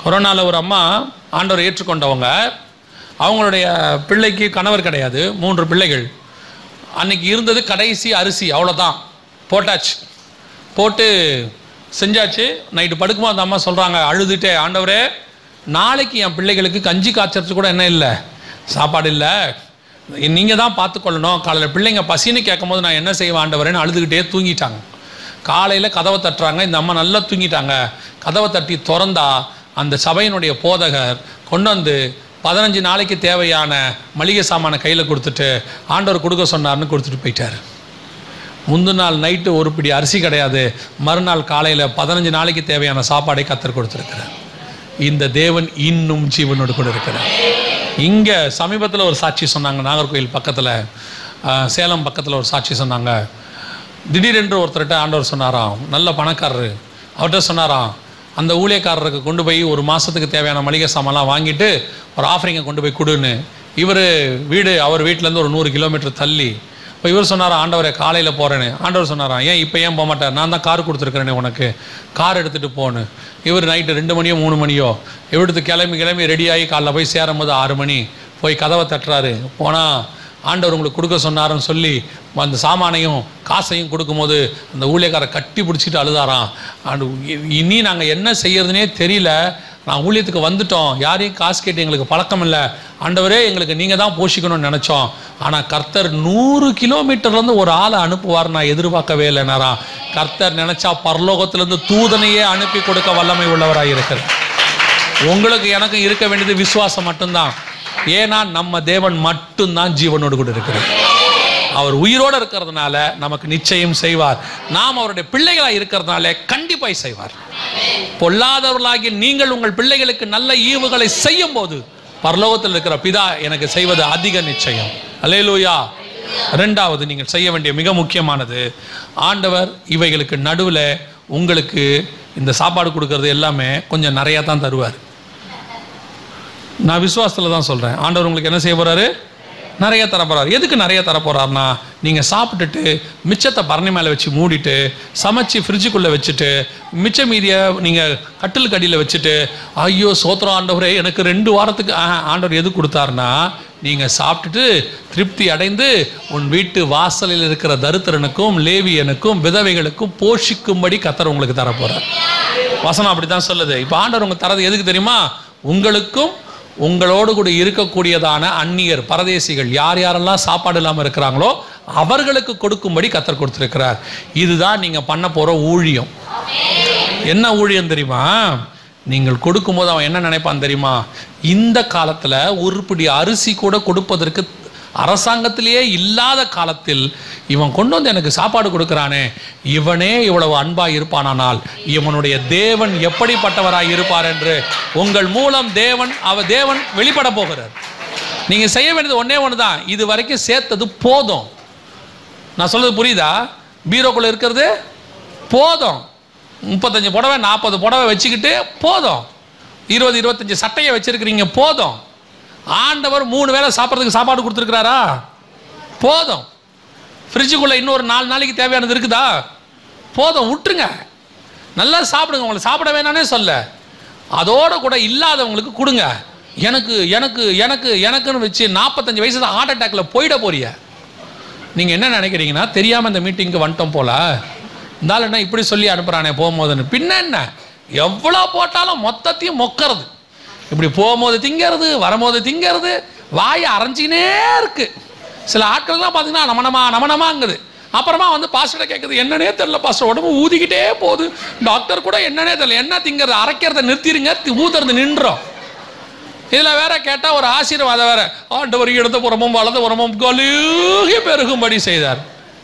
கொரோனாவில் ஒரு அம்மா ஆண்டவர் ஏற்றுக்கொண்டவங்க, அவங்களுடைய பிள்ளைக்கு கணவர் கிடையாது, 3 பிள்ளைகள். அன்றைக்கி இருந்தது கடைசி அரிசி, அவ்வளோதான், போட்டாச்சு. போட்டு செஞ்சாச்சு. நைட்டு படுக்கும்போது அந்த அம்மா சொல்கிறாங்க அழுதுகிட்டே, ஆண்டவரே நாளைக்கு என் பிள்ளைகளுக்கு கஞ்சி காய்ச்சறது கூட என்ன இல்லை, சாப்பாடு இல்லை, நீங்கள் தான் பார்த்துக்கொள்ளணும். காலையில் பிள்ளைங்க பசின்னு கேட்கும் போது நான் என்ன செய்வேன் ஆண்டவரேன்னு அழுதுகிட்டே தூங்கிட்டாங்க. காலையில் கதவை தட்டுறாங்க, இந்த அம்மா நல்லா தூங்கிட்டாங்க. கதவை தட்டி திறந்தா அந்த சபையினுடைய போதகர் கொண்டு வந்து 15 நாளைக்கு தேவையான மளிகை சாமானை கையில் கொடுத்துட்டு ஆண்டவர் கொடுக்க சொன்னார்னு கொடுத்துட்டு போயிட்டார். முந்தின நாள் நைட்டு ஒரு பிடி அரிசி கிடையாது, மறுநாள் காலையில் 15 நாளைக்கு தேவையான சாப்பாடை கர்த்தர் கொடுத்துருக்கிறார். இந்த தேவன் இன்னும் ஜீவனோடு கூட இருக்கிறார். இங்கே சமீபத்தில் ஒரு சாட்சி சொன்னாங்க, நாகர்கோவில் பக்கத்தில், சேலம் பக்கத்தில் ஒரு சாட்சி சொன்னாங்க. திடீரென்று ஒருத்தர்கிட்ட ஆண்டவர் சொன்னாராம், நல்ல பணக்காரரு, அவர்கிட்ட சொன்னாராம், அந்த ஊழியக்காரருக்கு கொண்டு போய் ஒரு மாதத்துக்கு தேவையான மளிகை சாமான்லாம் வாங்கிட்டு ஒரு ஆஃபரிங்கை கொண்டு போய் கொடுன்னு. இவர் வீடு அவர் வீட்டிலேருந்து ஒரு 100 கிலோமீட்டர் தள்ளி. இப்போ இவர் சொன்னாராம், ஆண்டவரை காலையில் போகிறேன்னு. ஆண்டவர் சொன்னாராம், ஏன் இப்போ ஏன் போக மாட்டேன், நான் தான் கார் கொடுத்துருக்குறேனே உனக்கு, கார் எடுத்துகிட்டு போன்னு. இவர் நைட்டு 2 மணியோ 3 மணியோ எடுத்து கிளம்பி ரெடியாகி காலைல போய் சேரும் போது 6 மணி. போய் கதவை தட்டுறாரு. போனால் ஆண்டவர் உங்களுக்கு கொடுக்க சொன்னாருன்னு சொல்லி அந்த சாமானையும் காசையும் கொடுக்கும்போது அந்த ஊழியக்காரை கட்டி பிடிச்சிட்டு அழுதாராம். இனி நாங்கள் என்ன செய்யறதுனே தெரியல, நான் ஊழியத்துக்கு வந்துட்டோம், யாரையும் காசு கேட்டு எங்களுக்கு பழக்கம் இல்லை, ஆண்டவரே எங்களுக்கு நீங்கள் தான் போஷிக்கணும்னு நினச்சோம், ஆனால் கர்த்தர் 100 கிலோமீட்டர்லேருந்து ஒரு ஆளை அனுப்புவார் நான் எதிர்பார்க்கவே இல்லைனாரா. கர்த்தர் நினச்சா பரலோகத்திலேருந்து தூதனையே அனுப்பி கொடுக்க வல்லமை உள்ளவராக இருக்கிறார். உங்களுக்கு எனக்கு இருக்க வேண்டியது விசுவாசம் மட்டும்தான். ஏன்னா நம்ம தேவன் மட்டும்தான் ஜீவனோடு கூட இருக்கிறார். அவர் உயிரோடு இருக்கிறதுனால நமக்கு நிச்சயம் செய்வார். நாம் அவருடைய பிள்ளைகளாக இருக்கிறதுனால கண்டிப்பாக செய்வார். பொல்லாதவர்களாகிய நீங்கள் உங்கள் பிள்ளைகளுக்கு நல்ல ஈவுகளை செய்யும் போது பரலோகத்தில் இருக்கிற பிதா எனக்கு செய்வது அதிக நிச்சயம். அல்லேலூயா. 2வது நீங்கள் செய்ய வேண்டிய மிக முக்கியமானது, ஆண்டவர் இவைகளுக்கு நடுவில் உங்களுக்கு இந்த சாப்பாடு கொடுக்கறது எல்லாமே கொஞ்சம் நிறையா தான் தருவார். நான் விசுவாசத்தில் தான் சொல்கிறேன். ஆண்டவர் உங்களுக்கு என்ன செய்ய போகிறாரு, நிறைய தரப்போகிறார். எதுக்கு நிறைய தரப்போகிறார்னா, நீங்கள் சாப்பிட்டுட்டு மிச்சத்தை பரணி மேலே வச்சு மூடிட்டு சமைச்சு ஃப்ரிட்ஜுக்குள்ளே வச்சுட்டு மிச்ச மீதியை நீங்கள் கட்டிலுக்கு அடியில் வச்சுட்டு ஐயோ சோத்திரம் ஆண்டவரே எனக்கு 2 வாரத்துக்கு ஆண்டவர் எது கொடுத்தாருன்னா, நீங்கள் சாப்பிட்டுட்டு திருப்தி அடைந்து உன் வீட்டு வாசலில் இருக்கிற தரித்திரனுக்கும் லேவியனுக்கும் விதவைகளுக்கும் போஷிக்கும்படி கர்த்தர் உங்களுக்கு தரப்போகிறார். வசனம் அப்படி தான் சொல்லுது. இப்போ ஆண்டவர் உங்களுக்கு தரது எதுக்கு தெரியுமா, உங்களுக்கும் உங்களோடு கூட இருக்கக்கூடியதான அந்நியர் பரதேசிகள் யார் யாரெல்லாம் சாப்பாடு இல்லாமல் இருக்கிறாங்களோ அவர்களுக்கு கொடுக்கும்படி கர்த்தர் கொடுத்துருக்கிறார். இதுதான் நீங்கள் பண்ண போகிற ஊழியம். என்ன ஊழியம் தெரியுமா, நீங்கள் கொடுக்கும்போது அவன் என்ன நினைப்பான் தெரியுமா, இந்த காலத்தில் உருப்படி அரிசி கூட கொடுப்பதற்கு அரசாங்கத்திலேயே இல்லாத காலத்தில் இவன் கொண்டு வந்து எனக்கு சாப்பாடு கொடுக்குறானே, இவனே இவ்வளவு அன்பாக இருப்பானால் இவனுடைய தேவன் எப்படிப்பட்டவராக இருப்பார் என்று உங்கள் மூலம் தேவன் வெளிப்பட போகிறார். நீங்கள் செய்ய வேண்டியது ஒன்றே ஒன்று தான், இது வரைக்கும் சேர்த்தது போதும். நான் சொல்றது புரியுதா? பீரோக்குள்ளே இருக்கிறது போதும். 35 புடவை 40 புடவை வச்சுக்கிட்டு போதும். 20-25 சட்டையை வச்சிருக்கிறீங்க போதும். ஆண்டவர் 3 வேளை சாப்பிட்றதுக்கு சாப்பாடு கொடுத்துருக்கிறாரா, போதும். ஃப்ரிட்ஜுக்குள்ளே இன்னொரு 4 நாளைக்கு தேவையானது இருக்குதா, போதும். விட்டுருங்க, நல்லா சாப்பிடுங்க. உங்களை சாப்பிட வேணானே சொல்ல, அதோடு கூட இல்லாதவங்களுக்கு கொடுங்க. எனக்கு எனக்கு எனக்கு எனக்குன்னு வச்சு 45 வயசு தான் ஹார்ட் அட்டாக்ல போயிட போறீங்க. நீங்கள் என்ன நினைக்கிறீங்கன்னா, தெரியாமல் இந்த மீட்டிங்க்கு வந்துட்டோம் போல, இருந்தாலும் என்ன இப்படி சொல்லி அனுப்புகிறானே போகும்போதுன்னு. பின்ன என்ன, எவ்வளோ போட்டாலும் மொத்தத்தையும் மொக்கிறது. இப்படி போகும்போது திங்கிறது, வரும்போது திங்கிறது, வாயை அரைஞ்சிக்கினே இருக்கு. சில ஆட்கள்லாம் பார்த்தீங்கன்னா நமனமாங்குது. அப்புறமா வந்து பாஸ்டர்கிட்ட கேட்குது, என்னன்னே தெரியல பாஸ்டர், உடம்பு ஊதிக்கிட்டே போகுது, டாக்டர் கூட என்னன்னே தெரியல, என்ன திங்கிறது, அரைக்கிறத நிறுத்திடுங்க, ஊதுறது நின்றோம். இதில் வேற கேட்டால் ஒரு ஆசீர்வாதம் வேற, ஆண்டவர் இடத்த புறமும் வலது புறமும் கழுகி பெருகும்படி செய்தார்.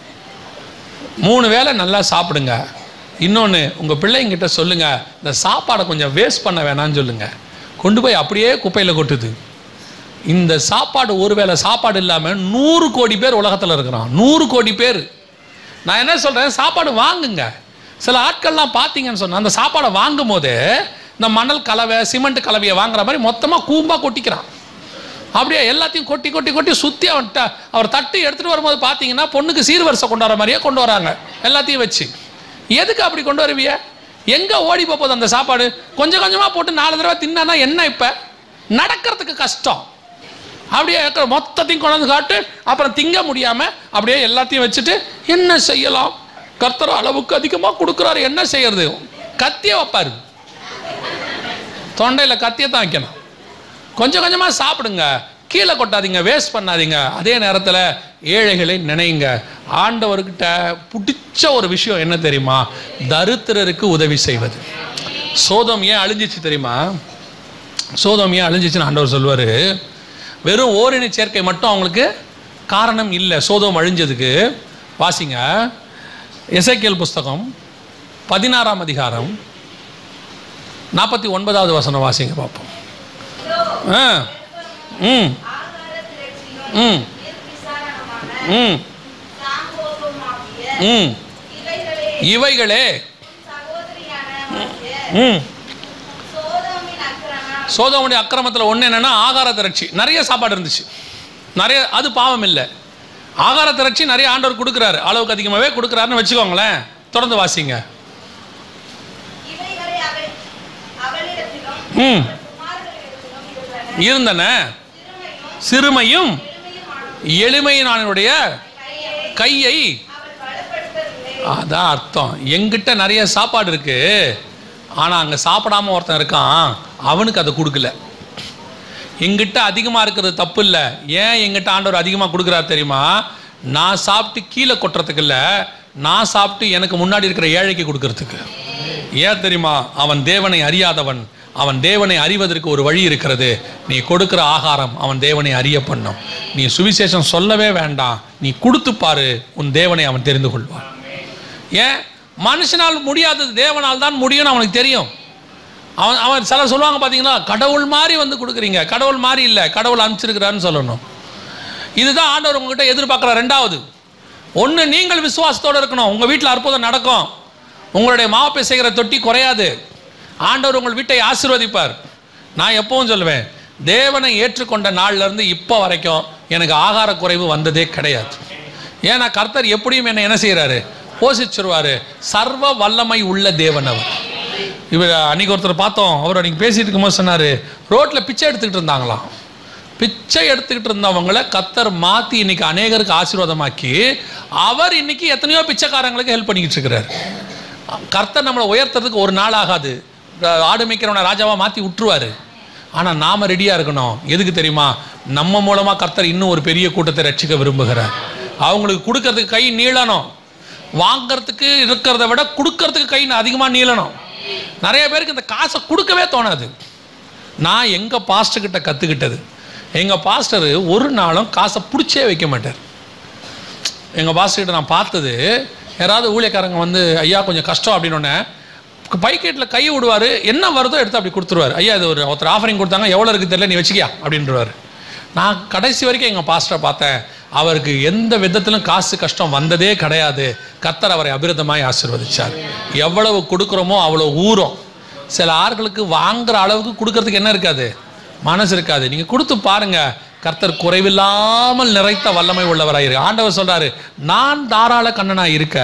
3 வேளை நல்லா சாப்பிடுங்க. இன்னொன்று, உங்கள் பிள்ளைங்கிட்ட சொல்லுங்கள், இந்த சாப்பாடை கொஞ்சம் வேஸ்ட் பண்ண வேணான்னு சொல்லுங்கள். கொண்டு போய் அப்படியே குப்பையில் கொட்டுது. இந்த சாப்பாடு, ஒருவேளை சாப்பாடு இல்லாமல் 100 கோடி பேர் உலகத்தில் இருக்கிறான். 100 கோடி பேர். நான் என்ன சொல்கிறேன், சாப்பாடு வாங்குங்க. சில ஆட்கள்லாம் பார்த்தீங்கன்னு சொன்னால் அந்த சாப்பாடை வாங்கும் போது இந்த மணல் கலவை சிமெண்ட் கலவையை வாங்குற மாதிரி மொத்தமாக கூம்பாக கொட்டிக்கிறான். அப்படியே எல்லாத்தையும் கொட்டி கொட்டி கொட்டி சுற்றி அவர் தட்டு எடுத்துகிட்டு வரும்போது பார்த்தீங்கன்னா பொண்ணுக்கு சீர்வரிசை கொண்டு வர மாதிரியே கொண்டு வராங்க எல்லாத்தையும் வச்சு. எதுக்கு அப்படி கொண்டு வருவிய? எங்கே ஓடி போகுது அந்த சாப்பாடு? கொஞ்சம் கொஞ்சமாக போட்டு 4 தடவை தின்னா என்ன? இப்போ நடக்கிறதுக்கு கஷ்டம். அப்படியே மொத்தத்தையும் கொண்டாந்து காட்டு, அப்புறம் திங்க முடியாமல் அப்படியே எல்லாத்தையும் வச்சுட்டு என்ன செய்யலாம்? கர்த்தர் அளவுக்கு அதிகமாக கொடுக்குறாரு, என்ன செய்யறது? கத்தியை வைப்பாரு, தொண்டையில் கத்தியை தான் வைக்கணும். கொஞ்சம் கொஞ்சமாக சாப்பிடுங்க, கீழே கொட்டாதீங்க, வேஸ்ட் பண்ணாதீங்க. அதே நேரத்தில் ஏழைகளை நினைங்க. ஆண்டவர்கிட்ட பிடிச்ச ஒரு விஷயம் என்ன தெரியுமா? தரித்திரருக்கு உதவி செய்வது. சோதோம் ஏன் அழிஞ்சிச்சு தெரியுமா? சோதோம் ஏன் அழிஞ்சிச்சுன்னு ஆண்டவர் சொல்வார், வெறும் ஓரின சேர்க்கை மட்டும் அவங்களுக்கு காரணம் இல்லை சோதோம் அழிஞ்சதுக்கு. வாசிங்க எசேக்கியேல் புஸ்தகம் 16ஆம் அதிகாரம் 49வது வசனம் வாசிங்க பார்ப்போம். இவைகளே சோதோமுடைய அக்கிரமத்தில் ஒன்று என்னன்னா, ஆகார திரட்சி. நிறைய சாப்பாடு இருந்துச்சு, நிறைய, அது பாவம் இல்லை. ஆகார திரட்சி நிறைய ஆண்டவர் கொடுக்குறாரு, அளவுக்கு அதிகமாகவே கொடுக்குறாருன்னு வச்சுக்கோங்களேன். தொடர்ந்து வாசிங்க. இருந்தன, சிறுமையும் எளிமையினுடைய கையை. அதான் அர்த்தம். எங்கிட்ட நிறைய சாப்பாடு இருக்கு, ஆனால் அங்கே சாப்பிடாம ஒருத்தன் இருக்கான், அவனுக்கு அதை கொடுக்கல. எங்கிட்ட அதிகமாக இருக்கிறது தப்பு இல்லை. ஏன் எங்கிட்ட ஆண்டவர் அதிகமாக கொடுக்குறாரு தெரியுமா? நான் சாப்பிட்டு கீழே கொட்டுறதுக்கு இல்லை, நான் சாப்பிட்டு எனக்கு முன்னாடி இருக்கிற ஏழைக்கு கொடுக்கறதுக்கு. ஏன் தெரியுமா? அவன் தேவனை அறியாதவன், அவன் தேவனை அறிவதற்கு ஒரு வழி இருக்கிறது. நீ கொடுக்குற ஆகாரம் அவன் தேவனை அறிய பண்ணும். நீ சுவிசேஷம் சொல்லவே வேண்டாம், நீ கொடுத்து பாரு, உன் தேவனை அவன் தெரிந்து கொள்வான். ஏன்? மனுஷனால் முடியாதது தேவனால் தான் முடியும்னு அவனுக்கு தெரியும். அவன் சிலர் சொல்லுவாங்க பார்த்தீங்களா, கடவுள் மாதிரி வந்து கொடுக்குறீங்க. கடவுள் மாதிரி இல்லை, கடவுள் அனுப்பிச்சிருக்கிறான்னு சொல்லணும். இதுதான் ஆண்டவர் உங்ககிட்ட எதிர்பார்க்குற. ரெண்டாவது ஒன்று, நீங்கள் விசுவாசத்தோடு இருக்கணும். உங்கள் வீட்டில் அற்புதம் நடக்கும், உங்களுடைய மாவு செய்கிற தொட்டி குறையாது, ஆண்டவர் உங்கள் வீட்டை ஆசீர்வதிப்பார். நான் எப்பவும் சொல்லுவேன், தேவனை ஏற்றுக்கொண்ட நாள்லேருந்து இப்போ வரைக்கும் எனக்கு ஆகார குறைவு வந்ததே கிடையாது. ஏன்னா கர்த்தர் எப்படியும் என்ன செய்கிறாரு? போஷிச்சிருவார். சர்வ வல்லமை உள்ள தேவன் அவர். இவர் அன்றைக்கி ஒருத்தர் பார்த்தோம், அவர் அன்றைக்கி பேசிகிட்டு இருக்கும்போது சொன்னார், ரோட்டில் பிச்சை எடுத்துக்கிட்டு இருந்தாங்களாம். பிச்சை எடுத்துக்கிட்டு இருந்தவங்களை கர்த்தர் மாற்றி இன்றைக்கி அநேகருக்கு ஆசீர்வாதமாக்கி, அவர் இன்றைக்கி எத்தனையோ பிச்சைக்காரங்களுக்கு ஹெல்ப் பண்ணிக்கிட்டு இருக்கிறார். கர்த்தர் நம்மளை உயர்த்துறதுக்கு ஒரு நாள் ஆகாது. ஆடு மேய்க்கிறவனை ராஜாவாக மாற்றி விட்டுருவார். ஆனால் நாம் ரெடியாக இருக்கணும். எதுக்கு தெரியுமா? நம்ம மூலமாக கர்த்தர் இன்னும் ஒரு பெரிய கூட்டத்தை ரட்சிக்க விரும்புகிறார். அவங்களுக்கு கொடுக்கறதுக்கு கை நீளணும். வாங்கிறதுக்கு இருக்கிறத விட கொடுக்கறதுக்கு கை அதிகமாக நீளணும். நிறைய பேருக்கு இந்த காசை கொடுக்கவே தோணாது. நான் எங்கள் பாஸ்டர்கிட்ட கற்றுக்கிட்டது, எங்கள் பாஸ்டர் ஒரு நாளும் காசை பிடிச்சே வைக்க மாட்டார். எங்கள் பாஸ்டர்கிட்ட நான் பார்த்தது, யாராவது ஊழியக்காரங்க வந்து ஐயா கொஞ்சம் கஷ்டம் அப்படின்னோடனே பைக்கெட்டில் கை விடுவார், என்ன வருதோ எடுத்து அப்படி கொடுத்துருவார். ஐயா இது ஒருத்தர் ஆஃபரிங் கொடுத்தாங்க, எவ்வளோ இருக்குது தெரியல, நீ வச்சுக்கியா அப்படின்றவார். நான் கடைசி வரைக்கும் எங்கள் பாஸ்டரை பார்த்தேன், அவருக்கு எந்த விதத்திலும் காசு கஷ்டம் வந்ததே கிடையாது. கர்த்தர் அவரை அபிரதமாய் ஆசீர்வதிச்சார். எவ்வளவு கொடுக்குறோமோ அவ்வளோ ஊறும். சில ஆட்களுக்கு வாங்குற அளவுக்கு கொடுக்கறதுக்கு என்ன இருக்காது? மனசு இருக்காது. நீங்கள் கொடுத்து பாருங்கள், கர்த்தர் குறைவில்லாமல் நிறைத்த வல்லமை உள்ளவராக இருக்கு. ஆண்டவர் சொல்கிறாரு, நான் தாராள கண்ணனாக இருக்க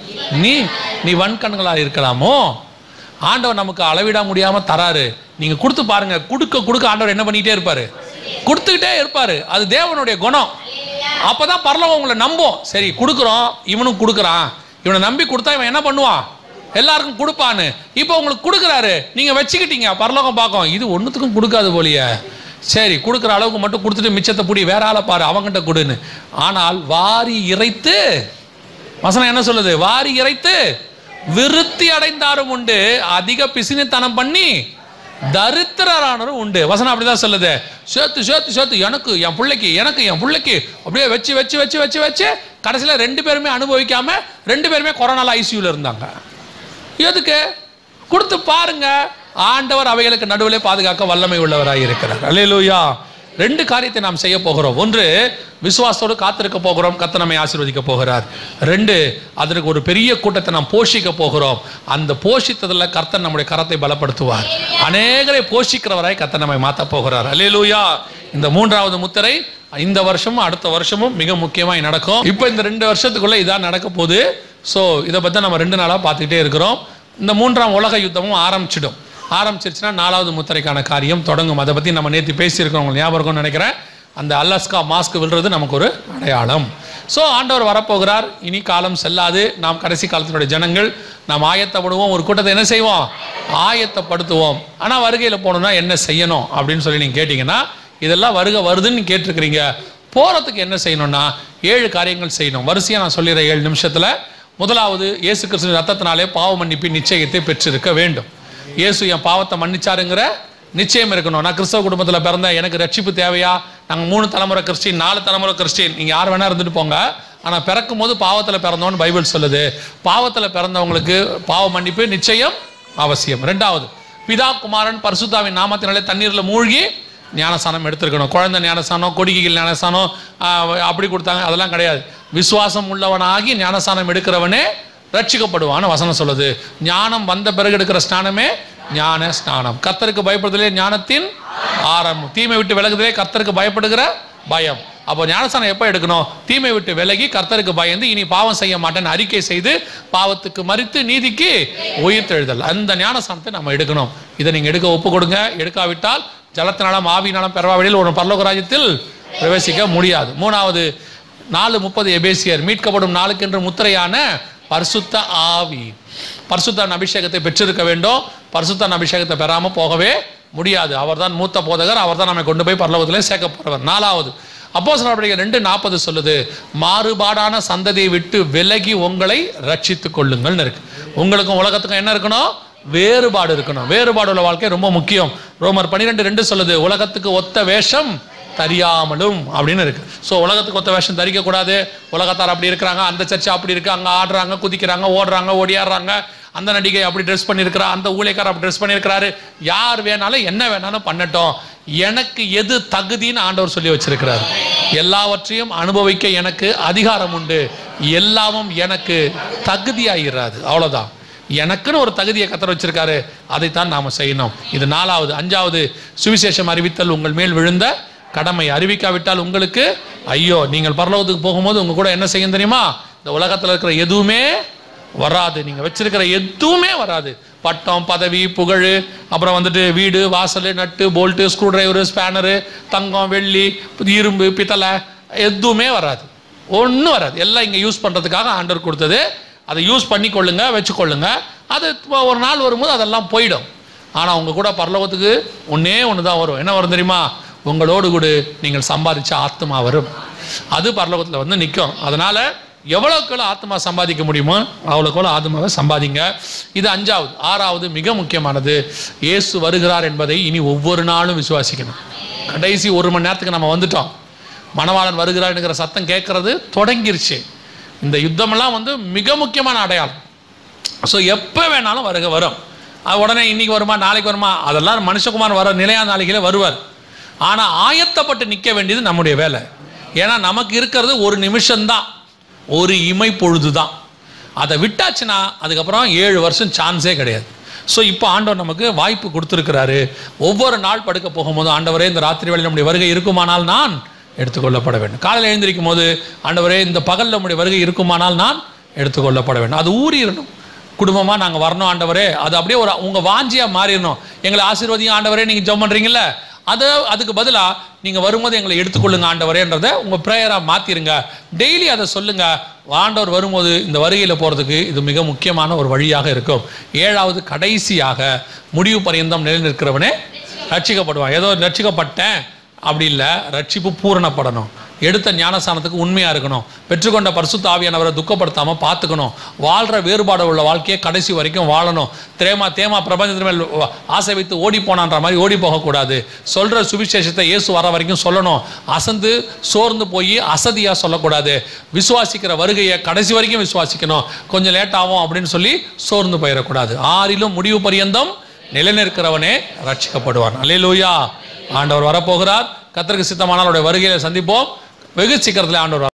நீ வன்கண்களாக இருக்கலாமோ? ஆண்டவர் நமக்கு அளவிட முடியாமல் தராரு. நீங்கள் கொடுத்து பாருங்கள். கொடுக்க ஆண்டவர் என்ன பண்ணிக்கிட்டே இருப்பார்? கொடுத்துக்கிட்டே இருப்பார். அது தேவனுடைய குணம். அப்போ தான் பரலோகம் உங்களை நம்பும். சரி கொடுக்குறோம், இவனும் கொடுக்குறான், இவனை நம்பி கொடுத்தா இவன் என்ன பண்ணுவான்? எல்லாருக்கும் கொடுப்பான்னு. இப்போ உங்களுக்கு கொடுக்குறாரு, நீங்கள் வச்சுக்கிட்டீங்க, பரலோகம் பார்க்கும், இது ஒன்றுத்துக்கும் கொடுக்காது போலியே, சரி கொடுக்குற அளவுக்கு மட்டும் கொடுத்துட்டு மிச்சத்தை பிடி, வேற ஆளை பாரு, அவங்ககிட்ட கொடுன்னு. ஆனால் வாரி இறைத்து, வசனம் என்ன சொல்லுது? வாரி இறைத்து விருத்தி அடைந்தாரும் உண்டு, அதிக பிசினித்தனம் பண்ணி தரித்திரரானரும் உண்டு. வசனம் அப்படிதான் சொல்லுது. சேர்த்து சேர்த்து சேர்த்து எனக்கு என் பிள்ளைக்கு அப்படியே வச்சு வச்சு வச்சு வச்சு வச்சு கடைசியில் 2 பேருமே அனுபவிக்காம 2 பேருமே கொரோனால ஐசியூல இருந்தாங்க. எதுக்கு? கொடுத்து பாருங்க, ஆண்டவர் அவைகளுக்கு நடுவிலே பாதுகாக்க வல்லமை உள்ளவராக இருக்கிறார். அல்லேலூயா. 2 காரியத்தை நாம் செய்ய போகிறோம். 1, விசுவாசத்தோடு காத்திருக்க போகிறோம், கர்த்தர் நம்மை ஆசீர்வதிக்க போகிறார். 2, அதற்கு ஒரு பெரிய கூட்டத்தை நாம் போஷிக்க போகிறோம். அந்த போஷித்ததில் கர்த்தர் நம்முடைய கரத்தை பலப்படுத்துவார். அநேகரை போஷிக்கிறவராய் கர்த்தர் நம்மை மாற்ற போகிறார். அல்லேலூயா. இந்த 3வது முத்திரை இந்த வருஷமும் அடுத்த வருஷமும் மிக முக்கியமாக நடக்கும். இப்போ இந்த 2 வருஷத்துக்குள்ள இதான் நடக்க போகுது. ஸோ இதை பற்றி நம்ம 2 நாளாக பார்த்துக்கிட்டே இருக்கிறோம். இந்த 3ஆம் உலக யுத்தமும் ஆரம்பிச்சிருச்சுன்னா 4வது முத்திரைக்கான காரியம் தொடங்கும். அதை பற்றி நம்ம நேற்று பேசியிருக்கோம், உங்களுக்கு ஞாபகம் இருக்கும்னு நினைக்கிறேன். அந்த அலாஸ்கா மாஸ்க் விழுறது நமக்கு ஒரு அடையாளம். ஸோ ஆண்டவர் வரப்போகிறார், இனி காலம் செல்லாது. நாம் கடைசி காலத்தினுடைய ஜனங்கள், நாம் ஆயத்தப்படுவோம். ஒரு கூட்டத்தை என்ன செய்வோம்? ஆயத்தப்படுத்துவோம். ஆனால் வருகையில் போகணுன்னா என்ன செய்யணும் அப்படின்னு சொல்லி நீங்கள் கேட்டிங்கன்னா, இதெல்லாம் வருதுன்னு கேட்டிருக்கிறீங்க. போகிறதுக்கு என்ன செய்யணும்னா 7 காரியங்கள் செய்யணும். வரிசையாக நான் சொல்லிடுறேன் 7 நிமிஷத்தில். முதலாவது, இயேசு கிறிஸ்துவின் ரத்தத்தினாலே பாவ மன்னிப்பின் நிச்சயத்தை பெற்றிருக்க வேண்டும். இயேசு என் பாவத்தை மன்னிச்சாருங்கிற நிச்சயம் இருக்கணும். நான் கிறிஸ்தவ குடும்பத்தில் பிறந்தேன், எனக்கு ரட்சிப்பு தேவையா? நாங்கள் 3 தலைமுறை கிறிஸ்டின், 4 தலைமுறை கிறிஸ்டின், நீங்கள் யார் வேணா இருந்துட்டு போங்க. ஆனால் பிறக்கும் போது பாவத்தில் பிறந்தோன்னு பைபிள் சொல்லுது. பாவத்தில் பிறந்தவங்களுக்கு பாவ மன்னிப்பு நிச்சயம் அவசியம். 2வது, பிதா குமாரன் பரிசுத்தாவின் நாமத்தினாலே தண்ணீரில் மூழ்கி ஞானஸ்தானம் எடுத்திருக்கணும். குழந்தை ஞானஸ்தானம், கொடிகைகள் ஞானஸ்தானம் அப்படி கொடுத்தாங்க, அதெல்லாம் கிடையாது. விசுவாசம் உள்ளவனாகி ஞானஸ்தானம் எடுக்கிறவனே ரட்சிக்கப்படுவான்னு வசனம் சொல்லுது. ஞானம் வந்த பிறகு எடுக்கிற ஸ்நானமே ஞான ஸ்நானம். கர்த்தருக்கு பயப்படுதலே ஞானத்தின் ஆரம்பம். தீமை விட்டு விலகுதலே கர்த்தருக்கு பயப்படுகிற பயம். அப்போ ஞானஸ்தானம் எப்போ எடுக்கணும்? தீமை விட்டு விலகி கர்த்தருக்கு பயந்து இனி பாவம் செய்ய மாட்டேன்னு அறிக்கை செய்து பாவத்துக்கு மரித்து நீதிக்கு உயிர்த்தெழுதல், அந்த ஞானஸ்தானத்தை நம்ம எடுக்கணும். இதை நீங்கள் எடுக்க ஒப்பு கொடுங்க. எடுக்காவிட்டால் ஜலத்தினாலும் ஆவியினாலும் பெறவாவிடில் ஒரு பரலோக ராஜ்யத்தில் பிரவேசிக்க முடியாது. 3வது, 4:30 எபேசியர், மீட்கப்படும் நாளுக்கென்று முத்திரையான பரிசுத்த ஆவி, பரிசுத்த அபிஷேகத்தை பெற்றிருக்க வேண்டும். பரிசுத்த அபிஷேகத்தை பெறாமல் போகவே முடியாது. அவர் தான் மூத்த போதகர், அவர் தான் நம்மை கொண்டு போய் பரலோகத்திலே சேர்க்க போறவர். 4வது, அப்போஸ்தலர் நடவடிக்கைகள் 2:40 சொல்லுது, மாறுபாடான சந்ததியை விட்டு விலகி உங்களை ரட்சித்துக் கொள்ளுங்கள் இருக்கு. உங்களுக்கும் உலகத்துக்கும் என்ன இருக்கணும்? வேறுபாடு இருக்கணும். வேறுபாடு உள்ள வாழ்க்கை ரொம்ப முக்கியம். ரோமர் 12:2 சொல்லுது, உலகத்துக்கு ஒத்த வேஷம் தரியாமலும் அப்படின்னு இருக்கு. ஸோ உலகத்துக்கு ஒத்த வேஷம் தரிக்கக்கூடாது. உலகத்தார் அப்படி இருக்கிறாங்க, அந்த சர்ச்சை அப்படி இருக்கு, அங்கே ஆடுறாங்க, குதிக்கிறாங்க, ஓடுறாங்க, ஓடியாடுறாங்க, அந்த நடிகை அப்படி ட்ரெஸ் பண்ணியிருக்கிறா, அந்த ஊழியக்காரர் அப்படி ட்ரெஸ் பண்ணியிருக்கிறாரு. யார் வேணாலும் என்ன வேணாலும் பண்ணட்டும், எனக்கு எது தகுதின்னு ஆண்டவர் சொல்லி வச்சிருக்கிறார். எல்லாவற்றையும் அனுபவிக்க எனக்கு அதிகாரம் உண்டு, எல்லாமும் எனக்கு தகுதியாகிறாது. அவ்வளோதான். எனக்குன்னு ஒரு தகுதியை கர்த்தர் வச்சிருக்காரு, அதைத்தான் நாம் செய்யணும். இது 4வது. 5வது, சுவிசேஷம் அறிவித்தல் உங்கள் மேல் விழுந்த கடமை. அறிவிக்காவிட்டால் உங்களுக்கு ஐயோ. நீங்கள் பரலோகத்துக்கு போகும்போது உங்க கூட என்ன செய்யும் தெரியுமா? இந்த உலகத்தில் இருக்கிற எதுவுமே வராது, நீங்கள் வச்சிருக்கிற எதுவுமே வராது. பட்டம், பதவி, புகழ், அப்புறம் வந்துட்டு வீடு, வாசல், nut, bolt, screwdriver, spanner, தங்கம், வெள்ளி, இரும்பு, பித்தளை எதுவுமே வராது. ஒன்றும் வராது. எல்லாம் இங்கே யூஸ் பண்ணுறதுக்காக ஆண்டவர் கொடுத்தது. அதை யூஸ் பண்ணிக்கொள்ளுங்க, வச்சுக்கொள்ளுங்க. அது ஒரு நாள் வரும்போது அதெல்லாம் போயிடும். ஆனால் உங்கள் கூட பரலோகத்துக்கு ஒன்று தான் வரும். என்ன வரும் தெரியுமா? உங்களோடு கூட நீங்கள் சம்பாதிச்ச ஆத்மா வரும். அது பரலோகத்தில் வந்து நிற்கும். அதனால் எவ்வளோக்குள்ள ஆத்மா சம்பாதிக்க முடியுமோ அவ்வளோக்குள்ள ஆத்மாவை சம்பாதிங்க. இது 5வது. 6வது, மிக முக்கியமானது, இயேசு வருகிறார் என்பதை இனி ஒவ்வொரு நாளும் விசுவாசிக்கணும். கடைசி 1 மணி நேரத்துக்கு நம்ம வந்துட்டோம். மணவாளன் வருகிறார் என்கிற சத்தம் கேட்கறது தொடங்கிருச்சு. இந்த யுத்தமெல்லாம் வந்து மிக முக்கியமான அடையாளம். ஸோ எப்போ வேணாலும் வரும். அது உடனே இன்னைக்கு வருமா, நாளைக்கு வருமா, அதெல்லாம் மனுஷகுமார் வர நிலையான நாளைகளே வருவார். ஆனால் ஆயத்தப்பட்டு நிற்க வேண்டியது நம்முடைய வேலை. ஏன்னா நமக்கு இருக்கிறது 1 நிமிஷம்தான், ஒரு இமை பொழுது தான். அதை விட்டாச்சுன்னா அதுக்கப்புறம் 7 வருஷம் சான்ஸே கிடையாது. ஸோ இப்போ ஆண்டவர் நமக்கு வாய்ப்பு கொடுத்துருக்கிறாரு. ஒவ்வொரு நாள் படுக்க போகும்போது, ஆண்டவரே இந்த ராத்திரி வேளையில் நம்முடைய வருகை இருக்குமானால் நான் எடுத்துக்கொள்ளப்பட வேண்டும். காலையில் எழுந்திருக்கும் போது, ஆண்டவரே இந்த பகல் நம்முடைய வருகை இருக்குமானால் நான் எடுத்துக்கொள்ளப்பட வேண்டும். அது ஊறிடணும். குடும்பமாக நாங்கள் வரணும் ஆண்டவரே, அது அப்படியே ஒரு உங்கள் வாஞ்சியாக மாறிடணும். எங்களை ஆசீர்வதியும் ஆண்டவரே, நீங்கள் ஜெபம் பண்ணுறீங்கள, அதுக்கு பதிலாக நீங்கள் வரும்போது எங்களை எடுத்துக்கொள்ளுங்க ஆண்டவரேன்றதை உங்கள் ப்ரேயராக மாற்றிடுங்க. டெய்லி அதை சொல்லுங்கள். ஆண்டவர் வரும்போது இந்த வருகையில் போகிறதுக்கு இது மிக முக்கியமான ஒரு வழியாக இருக்கும். 7வது, கடைசியாக, முடிவு பரியந்தம் நிலைநிற்கிறவனே ரட்சிக்கப்படுவான். ஏதோ ரட்சிக்கப்பட்டேன் அப்படி இல்லை, ரட்சிப்பு பூரணப்படணும். எடுத்த ஞானஸ்தானத்துக்கு உண்மையாக இருக்கணும். பெற்றுக்கொண்ட பரிசுத்த ஆவியானவரை துக்கப்படுத்தாமல் பார்த்துக்கணும். வாழ்கிற வேறுபாடு உள்ள வாழ்க்கையை கடைசி வரைக்கும் வாழணும். தேமா பிரபஞ்சத்தின் மேல் ஆசை வைத்து ஓடி போனான்ற மாதிரி ஓடி போகக்கூடாது. சொல்கிற சுவிசேஷத்தை இயேசு வர வரைக்கும் சொல்லணும். அசந்து சோர்ந்து போய் அசதியாக சொல்லக்கூடாது. விசுவாசிக்கிற வருகையை கடைசி வரைக்கும் விசுவாசிக்கணும். கொஞ்சம் லேட் ஆகும் அப்படின்னு சொல்லி சோர்ந்து போயிடக்கூடாது. 6லும் முடிவு பரியந்தம் நிலைநிற்கிறவனே ரட்சிக்கப்படுவான். அல்லேலூயா. ஆண்டவர் வரப்போகிறார். கர்த்தருக்கு சித்தமானால் அவருடைய வருகையில சந்திப்போம். வெகு சீக்கிரத்தில் ஆண்டவர்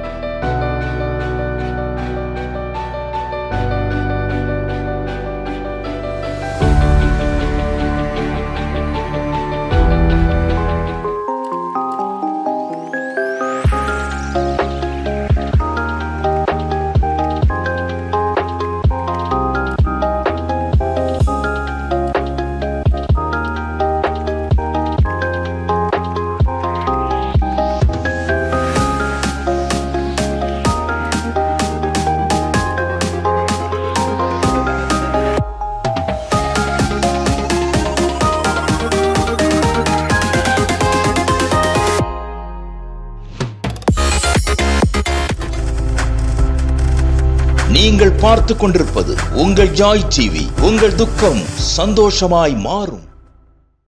நீங்கள் பார்த்து கொண்டிருப்பது உங்கள் ஜாய் டிவி. உங்கள் துக்கம் சந்தோஷமாய் மாறும்.